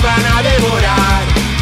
van a devorar.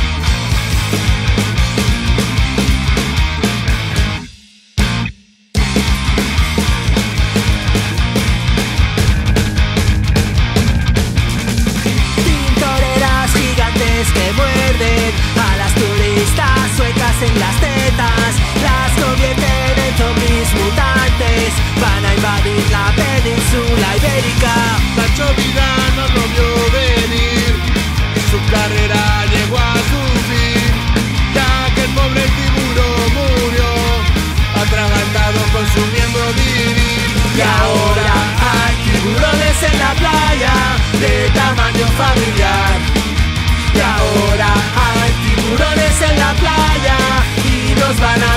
Tintoreras gigantes que muerden a las turistas suecas en las tetas, las convierten en zombies mutantes, van a invadir la península ibérica. Nacho Vidal no lo vio venir, su carrera llegó a su fin, ya que el pobre tiburón murió, atragantado con su miembro viril. Y ahora hay tiburones en la playa de tamaño familiar. Y ahora hay tiburones en la playa y nos van a